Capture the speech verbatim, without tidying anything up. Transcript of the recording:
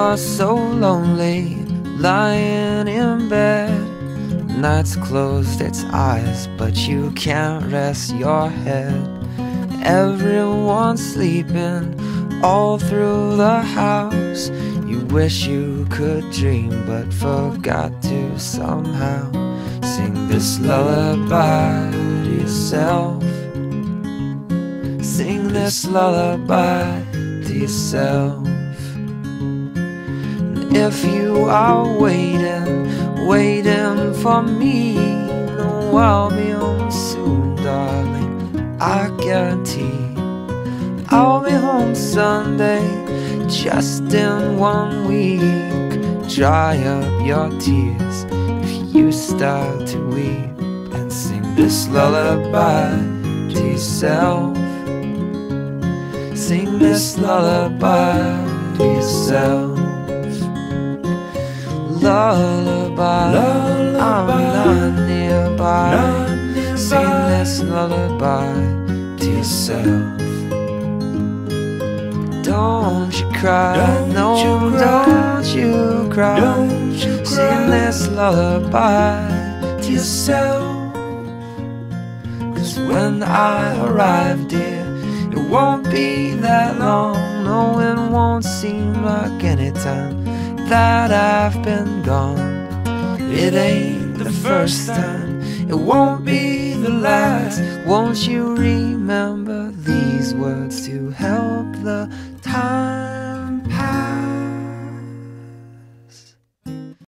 are so lonely, lying in bed. Night's closed its eyes, but you can't rest your head. Everyone's sleeping all through the house. You wish you could dream, but forgot to somehow. Sing this lullaby to yourself. Sing this lullaby to yourself. And if you are waiting, waiting for me, know I'll be home soon, darling, I guarantee. I'll be home Sunday, just in one week. Dry up your tears if you start to weep, and sing this lullaby to yourself. Sing this lullaby to yourself. Lullaby, lullaby, I'm not nearby. Not nearby. Sing this lullaby to yourself. Don't you cry, don't no, you cry. Don't you cry. Don't you cry. Sing this lullaby to yourself. Cause when I arrive, dear, it won't be that long. No, it won't seem like any time that I've been gone. It ain't the first time, it won't be the last. Won't you remember these words to help the time?